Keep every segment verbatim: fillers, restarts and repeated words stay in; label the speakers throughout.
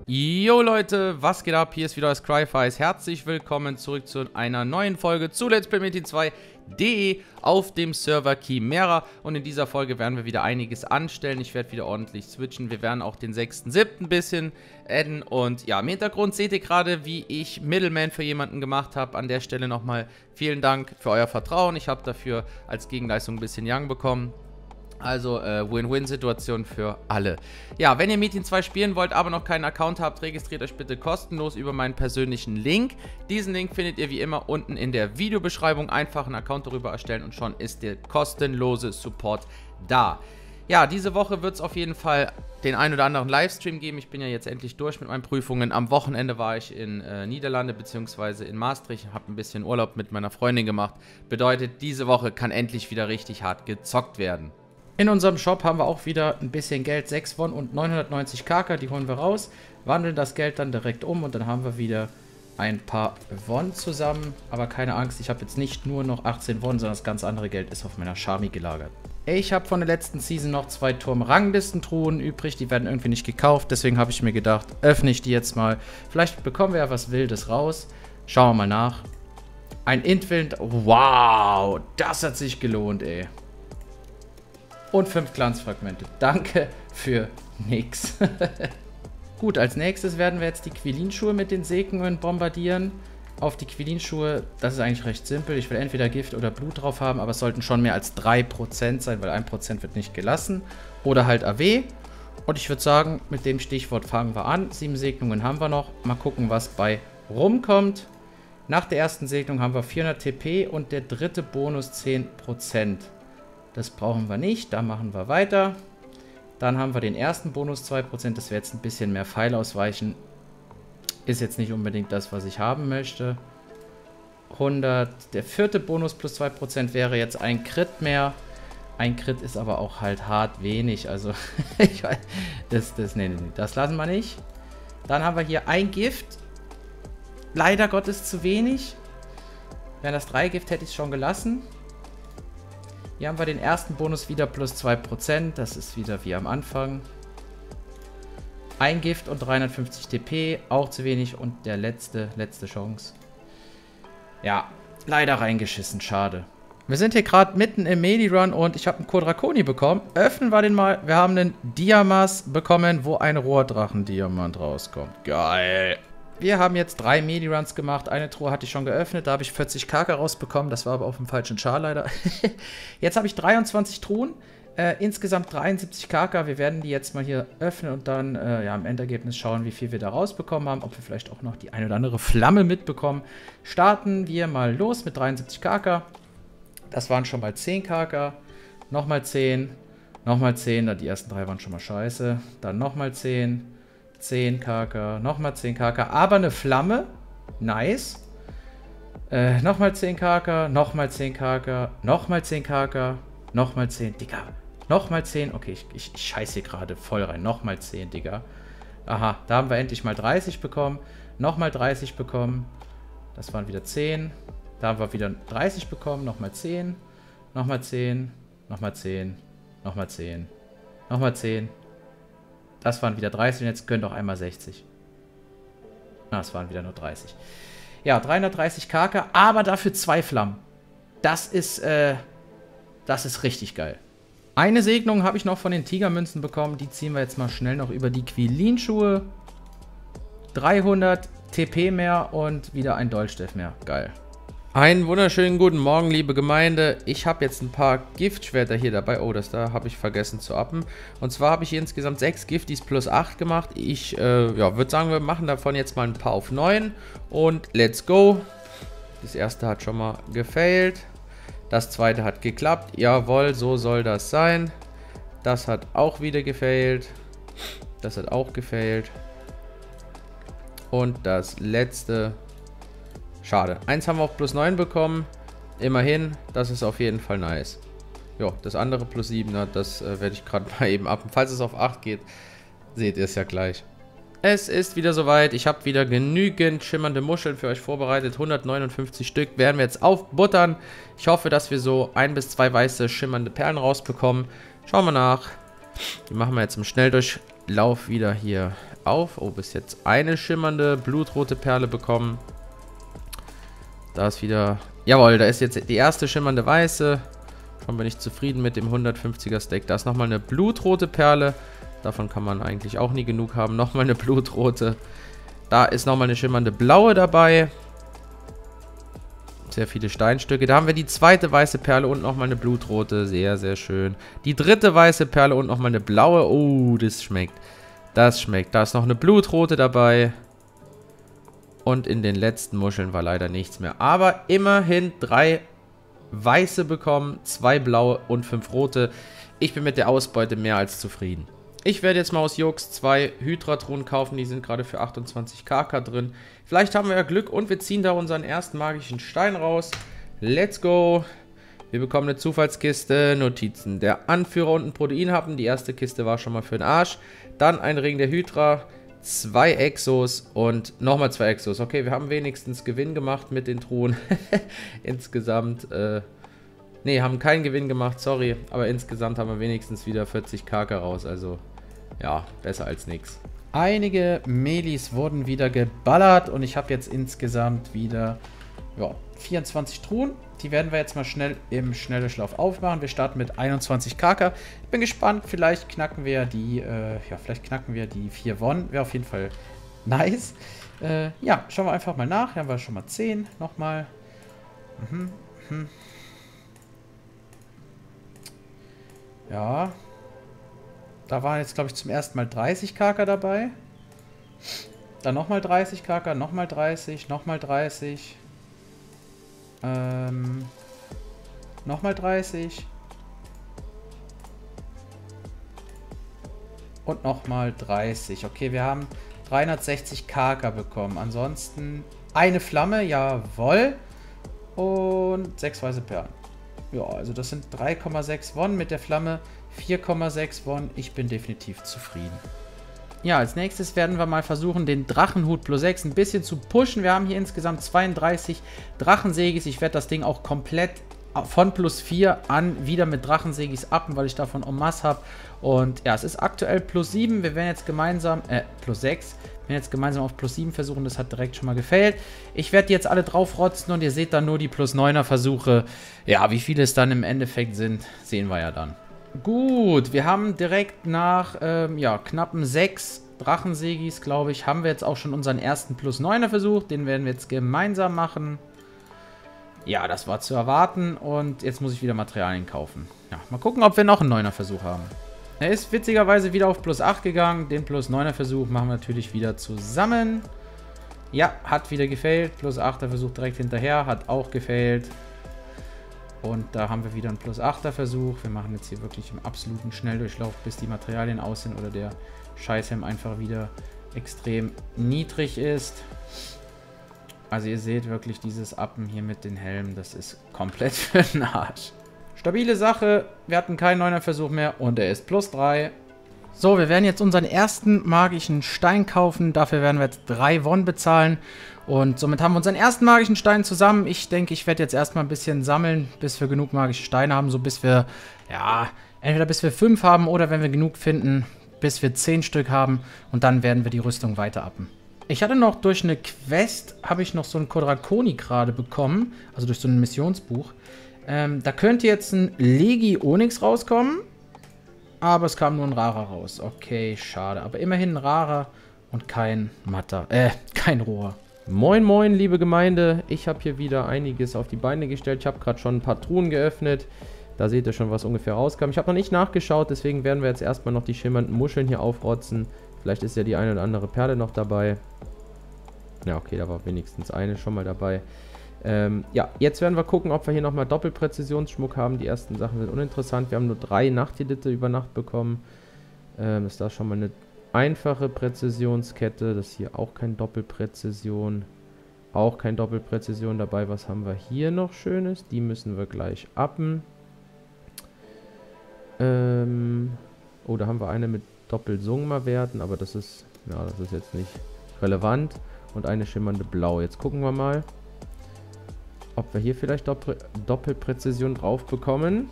Speaker 1: Jo Leute, was geht ab? Hier ist wieder das Cryfights. Herzlich willkommen zurück zu einer neuen Folge zu Let's Play Metin zwei punkt de auf dem Server Chimera. Und in dieser Folge werden wir wieder einiges anstellen. Ich werde wieder ordentlich switchen. Wir werden auch den sechsten siebten ein bisschen adden. Und ja, im Hintergrund seht ihr gerade, wie ich Middleman für jemanden gemacht habe. An der Stelle nochmal vielen Dank für euer Vertrauen. Ich habe dafür als Gegenleistung ein bisschen Young bekommen. Also äh, Win-Win-Situation für alle. Ja, wenn ihr Metin zwei spielen wollt, aber noch keinen Account habt, registriert euch bitte kostenlos über meinen persönlichen Link. Diesen Link findet ihr wie immer unten in der Videobeschreibung. Einfach einen Account darüber erstellen und schon ist der kostenlose Support da. Ja, diese Woche wird es auf jeden Fall den ein oder anderen Livestream geben. Ich bin ja jetzt endlich durch mit meinen Prüfungen. Am Wochenende war ich in äh, Niederlande bzw. in Maastricht. Habe ein bisschen Urlaub mit meiner Freundin gemacht. Bedeutet, diese Woche kann endlich wieder richtig hart gezockt werden. In unserem Shop haben wir auch wieder ein bisschen Geld, sechs Won und neunhundertneunzig K K, die holen wir raus, wandeln das Geld dann direkt um und dann haben wir wieder ein paar Won zusammen. Aber keine Angst, ich habe jetzt nicht nur noch achtzehn Won, sondern das ganz andere Geld ist auf meiner Charmy gelagert. Ich habe von der letzten Season noch zwei Turm-Ranglistentruhen übrig, die werden irgendwie nicht gekauft, deswegen habe ich mir gedacht, öffne ich die jetzt mal. Vielleicht bekommen wir ja was Wildes raus, schauen wir mal nach. Ein Intwind, wow, das hat sich gelohnt, ey. Und fünf Glanzfragmente. Danke für nix. Gut, als nächstes werden wir jetzt die Quilin-Schuhe mit den Segnungen bombardieren. Auf die Quilin-Schuhe, das ist eigentlich recht simpel. Ich will entweder Gift oder Blut drauf haben, aber es sollten schon mehr als drei Prozent sein, weil ein Prozent wird nicht gelassen. Oder halt A W. Und ich würde sagen, mit dem Stichwort fangen wir an. Sieben Segnungen haben wir noch. Mal gucken, was bei rumkommt. Nach der ersten Segnung haben wir vierhundert T P und der dritte Bonus zehn Prozent. Das brauchen wir nicht, da machen wir weiter. Dann haben wir den ersten Bonus zwei Prozent, das wäre jetzt ein bisschen mehr Pfeil ausweichen. Ist jetzt nicht unbedingt das, was ich haben möchte. hundert, der vierte Bonus plus zwei Prozent wäre jetzt ein Crit mehr. Ein Crit ist aber auch halt hart wenig, also ich weiß, das, das, nee, nee, nee, das lassen wir nicht. Dann haben wir hier ein Gift. Leider Gottes zu wenig. Wären das drei Gift, hätte ich es schon gelassen. Hier haben wir den ersten Bonus wieder plus zwei Prozent. Das ist wieder wie am Anfang. Ein Gift und dreihundertfünfzig T P. Auch zu wenig. Und der letzte, letzte Chance. Ja, leider reingeschissen. Schade. Wir sind hier gerade mitten im Medi-Run und ich habe einen Kodrakoni bekommen. Öffnen wir den mal. Wir haben einen Diamas bekommen, wo ein Rohrdrachen-Diamant rauskommt. Geil. Wir haben jetzt drei Medi-Runs gemacht. Eine Truhe hatte ich schon geöffnet. Da habe ich vierzig K K rausbekommen. Das war aber auf dem falschen Char leider. Jetzt habe ich dreiundzwanzig Truhen. Äh, insgesamt dreiundsiebzig K K. Wir werden die jetzt mal hier öffnen und dann äh, ja, im Endergebnis schauen, wie viel wir da rausbekommen haben. Ob wir vielleicht auch noch die eine oder andere Flamme mitbekommen. Starten wir mal los mit dreiundsiebzig K K. Das waren schon mal zehn K K. Nochmal zehn. Nochmal zehn. Die ersten drei waren schon mal scheiße. Dann nochmal zehn. zehn K K, nochmal zehn K K, aber eine Flamme, nice. Äh, nochmal zehn K K, nochmal zehn K K, nochmal zehn K K, nochmal zehn, Digga, nochmal zehn, okay, ich, ich, ich scheiße hier gerade voll rein, nochmal zehn, Digga. Aha, da haben wir endlich mal dreißig bekommen, nochmal dreißig bekommen, das waren wieder zehn, da haben wir wieder dreißig bekommen, nochmal zehn, nochmal zehn, nochmal zehn, nochmal zehn, nochmal zehn. Das waren wieder dreißig und jetzt gönnt auch einmal sechzig. Ah, es waren wieder nur dreißig. Ja, dreihundertdreißig K K, aber dafür zwei Flammen. Das ist, äh, das ist richtig geil. Eine Segnung habe ich noch von den Tigermünzen bekommen. Die ziehen wir jetzt mal schnell noch über die Quilin-Schuhe. dreihundert T P mehr und wieder ein Dolchsteff mehr. Geil. Einen wunderschönen guten Morgen, liebe Gemeinde. Ich habe jetzt ein paar Giftschwerter hier dabei. Oh, das da habe ich vergessen zu uppen. Und zwar habe ich hier insgesamt sechs Gifties plus acht gemacht. Ich äh, ja, würde sagen, wir machen davon jetzt mal ein paar auf neun. Und let's go. Das erste hat schon mal gefailt. Das zweite hat geklappt. Jawohl, so soll das sein. Das hat auch wieder gefailt. Das hat auch gefailt. Und das letzte... Schade. Eins haben wir auf plus neun bekommen. Immerhin, das ist auf jeden Fall nice. Ja, das andere plus sieben, das äh, werde ich gerade mal eben ab. Falls es auf acht geht, seht ihr es ja gleich. Es ist wieder soweit. Ich habe wieder genügend schimmernde Muscheln für euch vorbereitet. hundertneunundfünfzig Stück werden wir jetzt aufbuttern. Ich hoffe, dass wir so ein bis zwei weiße schimmernde Perlen rausbekommen. Schauen wir nach. Die machen wir jetzt im Schnelldurchlauf wieder hier auf. Oh, bis jetzt eine schimmernde blutrote Perle bekommen. Da ist wieder... Jawohl, da ist jetzt die erste schimmernde weiße. Schon bin ich zufrieden mit dem hundertfünfziger Stack. Da ist nochmal eine blutrote Perle. Davon kann man eigentlich auch nie genug haben. Nochmal eine blutrote. Da ist nochmal eine schimmernde blaue dabei. Sehr viele Steinstücke. Da haben wir die zweite weiße Perle und nochmal eine blutrote. Sehr, sehr schön. Die dritte weiße Perle und nochmal eine blaue. Oh, das schmeckt. Das schmeckt. Da ist noch eine blutrote dabei. Und in den letzten Muscheln war leider nichts mehr. Aber immerhin drei weiße bekommen, zwei blaue und fünf rote. Ich bin mit der Ausbeute mehr als zufrieden. Ich werde jetzt mal aus Jux zwei Hydra-Truhen kaufen. Die sind gerade für achtundzwanzig K K drin. Vielleicht haben wir ja Glück und wir ziehen da unseren ersten magischen Stein raus. Let's go. Wir bekommen eine Zufallskiste. Notizen. Der Anführer und ein Proteinhappen. Die erste Kiste war schon mal für den Arsch. Dann ein Ring der Hydra. Zwei Exos und nochmal zwei Exos. Okay, wir haben wenigstens Gewinn gemacht mit den Truhen. Insgesamt, äh... Ne, haben keinen Gewinn gemacht, sorry. Aber insgesamt haben wir wenigstens wieder vierzig K K raus. Also, ja, besser als nichts. Einige Melis wurden wieder geballert. Und ich habe jetzt insgesamt wieder ja, vierundzwanzig Truhen. Die werden wir jetzt mal schnell im Schnelldurchlauf aufmachen. Wir starten mit einundzwanzig K K. Ich bin gespannt, vielleicht knacken wir die, äh, ja, vielleicht knacken wir die vier Wonnen. Wäre auf jeden Fall nice. Äh, ja, schauen wir einfach mal nach. Hier haben wir schon mal zehn. Nochmal. Mhm, mhm. Ja. Da waren jetzt, glaube ich, zum ersten Mal dreißig K K dabei. Dann nochmal dreißig K K, nochmal dreißig, nochmal dreißig. Ähm. Nochmal dreißig. Und nochmal dreißig. Okay, wir haben dreihundertsechzig K K bekommen. Ansonsten eine Flamme, jawohl. Und sechs weiße Perlen. Ja, also das sind drei Komma sechs Wonnen mit der Flamme, vier Komma sechs Wonnen. Ich bin definitiv zufrieden. Ja, als nächstes werden wir mal versuchen, den Drachenhut plus sechs ein bisschen zu pushen. Wir haben hier insgesamt zweiunddreißig Drachensägis. Ich werde das Ding auch komplett von plus vier an wieder mit Drachensägis uppen, weil ich davon en masse habe. Und ja, es ist aktuell plus sieben. Wir werden jetzt gemeinsam, äh, plus sechs. Wir werden jetzt gemeinsam auf plus sieben versuchen. Das hat direkt schon mal gefailt. Ich werde die jetzt alle draufrotzen und ihr seht dann nur die plus neuner Versuche. Ja, wie viele es dann im Endeffekt sind, sehen wir ja dann. Gut, wir haben direkt nach ähm, ja, knappen sechs Drachensägis, glaube ich, haben wir jetzt auch schon unseren ersten plus neuner Versuch. Den werden wir jetzt gemeinsam machen. Ja, das war zu erwarten und jetzt muss ich wieder Materialien kaufen. Ja, mal gucken, ob wir noch einen neuner Versuch haben. Er ist witzigerweise wieder auf plus acht gegangen. Den plus neuner Versuch machen wir natürlich wieder zusammen. Ja, hat wieder gefailt. Plus achter Versuch direkt hinterher, hat auch gefailt. Und da haben wir wieder einen plus achter Versuch. Wir machen jetzt hier wirklich im absoluten Schnelldurchlauf, bis die Materialien aus sind oder der Scheißhelm einfach wieder extrem niedrig ist. Also ihr seht wirklich dieses Appen hier mit den Helmen, das ist komplett für den Arsch. Stabile Sache, wir hatten keinen neuner Versuch mehr und er ist plus drei. So, wir werden jetzt unseren ersten magischen Stein kaufen. Dafür werden wir jetzt drei Wonnen bezahlen. Und somit haben wir unseren ersten magischen Stein zusammen. Ich denke, ich werde jetzt erstmal ein bisschen sammeln, bis wir genug magische Steine haben. So bis wir, ja, entweder bis wir fünf haben oder wenn wir genug finden, bis wir zehn Stück haben. Und dann werden wir die Rüstung weiter uppen. Ich hatte noch durch eine Quest, habe ich noch so ein Kodrakoni gerade bekommen. Also durch so ein Missionsbuch. Ähm, da könnte jetzt ein Legi Onyx rauskommen. Aber es kam nur ein Rarer raus. Okay, schade. Aber immerhin ein Rarer und kein Matter. Äh, kein Rohr. Moin, moin, liebe Gemeinde. Ich habe hier wieder einiges auf die Beine gestellt. Ich habe gerade schon ein paar Truhen geöffnet. Da seht ihr schon, was ungefähr rauskam. Ich habe noch nicht nachgeschaut, deswegen werden wir jetzt erstmal noch die schimmernden Muscheln hier aufrotzen. Vielleicht ist ja die eine oder andere Perle noch dabei. Ja, okay, da war wenigstens eine schon mal dabei. Ähm, ja, jetzt werden wir gucken, ob wir hier nochmal Doppelpräzisionsschmuck haben. Die ersten Sachen sind uninteressant. Wir haben nur drei Nachtedite über Nacht bekommen. Ähm, ist da schon mal eine einfache Präzisionskette. Das hier auch kein Doppelpräzision. Auch kein Doppelpräzision dabei. Was haben wir hier noch Schönes? Die müssen wir gleich uppen. Ähm, oh, da haben wir eine mit Doppelsungma-Werten, aber das ist, ja, das ist jetzt nicht relevant. Und eine schimmernde Blau. Jetzt gucken wir mal, ob wir hier vielleicht Doppel Doppelpräzision drauf bekommen.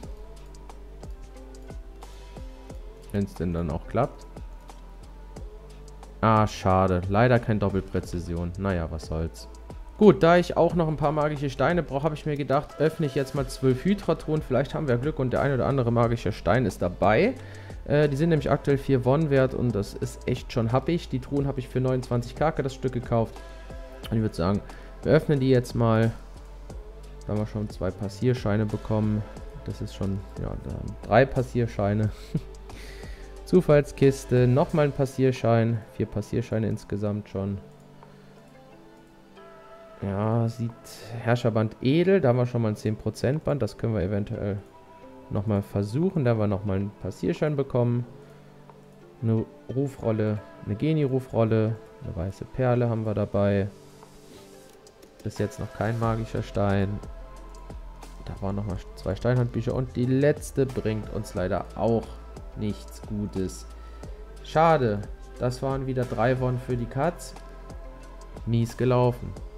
Speaker 1: Wenn es denn dann auch klappt. Ah, schade. Leider kein Doppelpräzision. Naja, was soll's. Gut, da ich auch noch ein paar magische Steine brauche, habe ich mir gedacht, öffne ich jetzt mal zwölf Hydra-Truhen. Vielleicht haben wir Glück und der ein oder andere magische Stein ist dabei. Äh, die sind nämlich aktuell vier Won wert und das ist echt schon happig. Die Truhen habe ich für neunundzwanzig K das Stück gekauft. Und ich würde sagen, wir öffnen die jetzt mal. Da haben wir schon zwei Passierscheine bekommen. Das ist schon, ja, drei Passierscheine. Zufallskiste, nochmal ein Passierschein. Vier Passierscheine insgesamt schon. Ja, sieht Herrscherband edel. Da haben wir schon mal ein zehn Prozent Band. Das können wir eventuell nochmal versuchen. Da haben wir nochmal einen Passierschein bekommen. Eine Rufrolle, eine Genie-Rufrolle. Eine weiße Perle haben wir dabei. Bis jetzt noch kein magischer Stein. Da waren nochmal zwei Steinhandbücher. Und die letzte bringt uns leider auch nichts Gutes. Schade. Das waren wieder drei Won für die Katz. Mies gelaufen.